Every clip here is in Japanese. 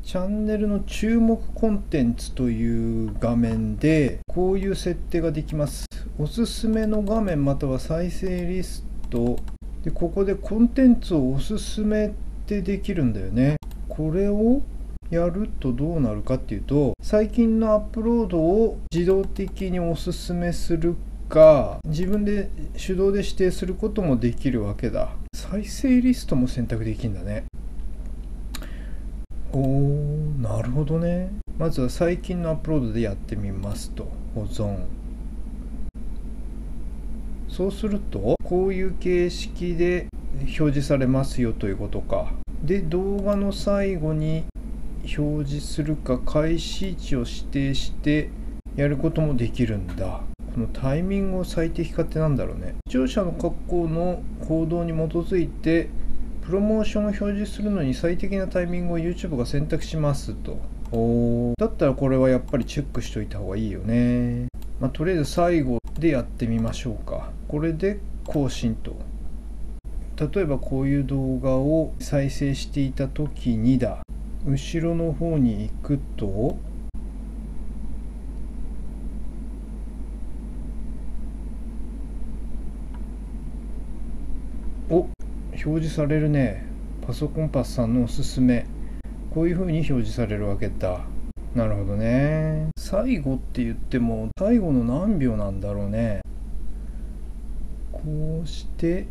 チャンネルの注目コンテンツという画面でこういう設定ができます。おすすめの画面または再生リストで、ここでコンテンツをおすすめってできるんだよね。これをやるとどうなるかっていうと、最近のアップロードを自動的におすすめするか、自分で手動で指定することもできるわけだ。再生リストも選択できるんだね。なるほどね。まずは最近のアップロードでやってみますと。保存。そうするとこういう形式で表示されますよということか。で、動画の最後に表示するか開始位置を指定してやることもできるんだ。このタイミングを最適化ってなんだろうね。視聴者の格好の行動に基づいてプロモーションを表示するのに最適なタイミングを YouTube が選択しますと。だったらこれはやっぱりチェックしておいた方がいいよね。とりあえず最後でやってみましょうか。これで更新と。例えばこういう動画を再生していた時にだ。後ろの方に行くと表示されるね。パソコンパスさんのおすすめ。こういう風に表示されるわけだ。なるほどね。最後って言っても最後の何秒なんだろうね。こうして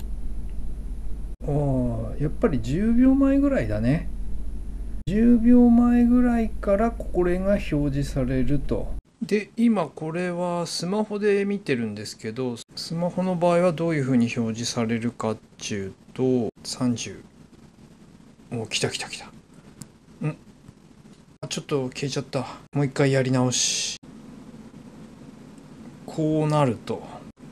やっぱり10秒前ぐらいだね。10秒前ぐらいからこれが表示されると。で、今これはスマホで見てるんですけど、スマホの場合はどういう風に表示されるかっていうと、30。来た。ちょっと消えちゃった。もう一回やり直し。こうなると。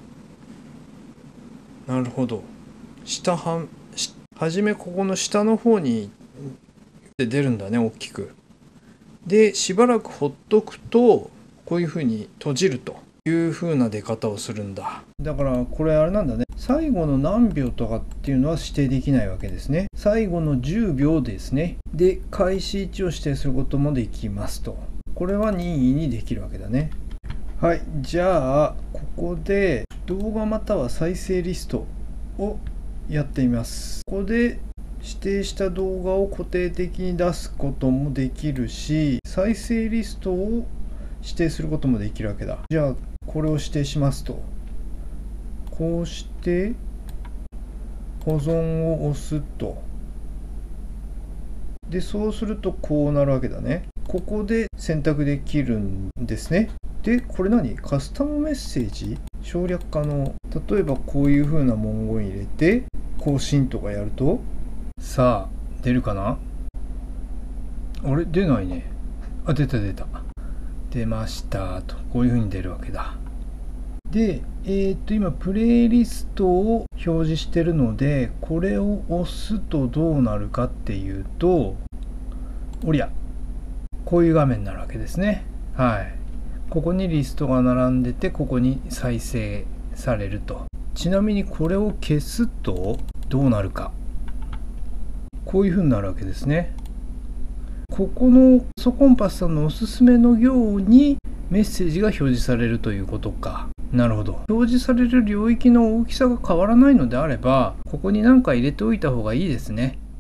なるほど。はじめここの下の方に出るんだね、大きく。で、しばらくほっとくとこういう風に閉じるという風な出方をするんだ。だからこれあれなんだね。最後の何秒とかっていうのは指定できないわけですね。最後の10秒ですね。で、開始位置を指定することもできますと。これは任意にできるわけだね。はい、じゃあここで動画または再生リストをやってみます。ここで指定した動画を固定的に出すこともできるし、再生リストを指定することもできるわけだ。じゃあこれを指定しますと、こうして保存を押すと。で、そうするとこうなるわけだね。ここで選択できるんですね。で、これ何？カスタムメッセージ省略可能。例えばこういう風な文言入れて更新とかやると、さあ出るかな？あれ出ないね。出た。出ましたと。こういう風に出るわけだ。で、今プレイリストを表示してるので、これを押すとどうなるかっていうと、こういう画面になるわけですね。はい。ここにリストが並んでて、ここに再生されると。ちなみにこれを消すとどうなるか。こういう風になるわけですね。ここのパソコンパスさんのおすすめの行にメッセージが表示されるということか。なるほど。表示される領域の大きさが変わらないのであれば、ここに何か入れておいた方がいいですね。